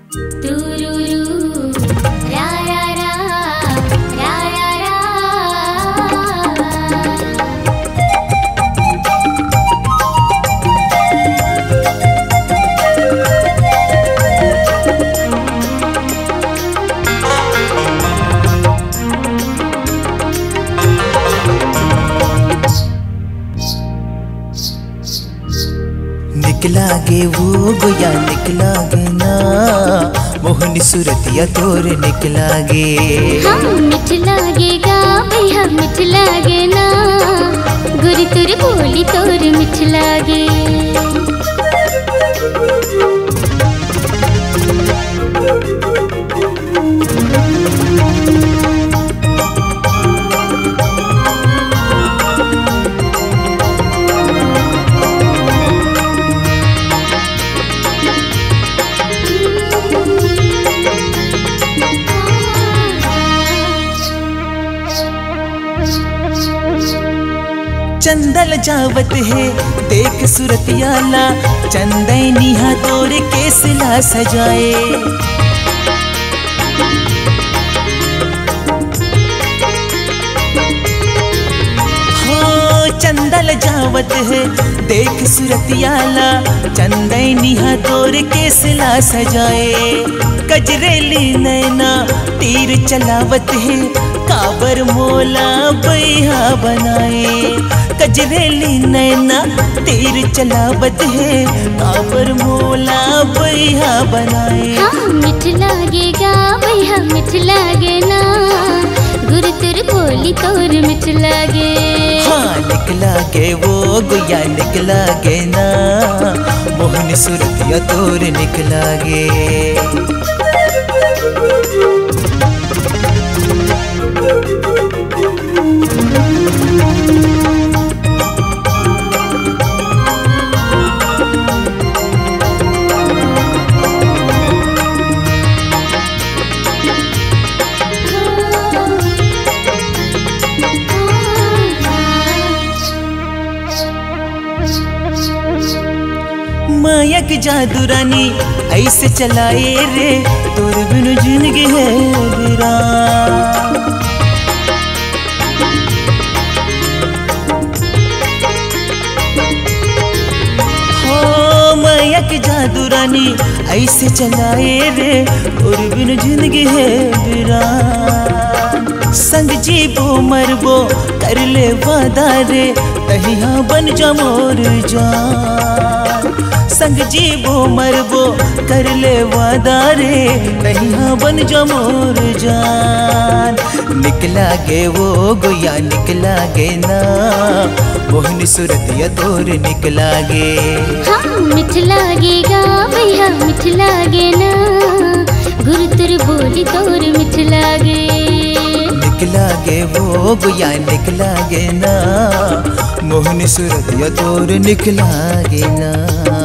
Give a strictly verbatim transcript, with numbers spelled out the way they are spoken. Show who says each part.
Speaker 1: निकलागे वो गोया निकलागे ना मोहनी सूरतिया तोरे निकलागे।
Speaker 2: हम मिठ लागेगा भैया मिठ लागे ना गुरी तुर बोली तोर मिठ लागे।
Speaker 1: चंदल जावत है देख सूरतियाला चंदैनी हा तोर केसला सजाए। हो चंदल जावत है देख सूरतियाला चंदैनी हा तोर केसला सजाए। कजरेली नैना तीर चलावत है काबर मोला बैहा बनाए। कजरेली नैना तीर चलावत है काबर मोला बैहा बनाए।
Speaker 2: हाँ मिठ लागेगा भैया मिठ लागे ना गुरु तुर बोली तोर मिठ लागे।
Speaker 1: हाँ निकलागे वो गुया निकलागे ना मोहनी सूरतिया तोर निकलागे। मायक जादू रानी ऐसे चलाए रे तोर बिनु जिंदगी है वीरान। हो मायक जादू रानी ऐसे चलाए रे तोर बिनु जिंदगी है वीरान। संग जीबो मरबो कर ले वादा रे तहिया बन जा मोर जान। संग जीबो मरबो कर ले वादा रे तहिया बन जा मोर जान। निकलागे वो गोया निकलागे ना मोहनी सूरतिया तोर निकलागे।
Speaker 2: हाँ मिठ लागेगा भैया मिठ लागे ना गुरु तुर बोली तोर मिठ लागे।
Speaker 1: निकलागे वो गोया निकलागे ना मोहनी सूरतिया तोर निकलागे ना।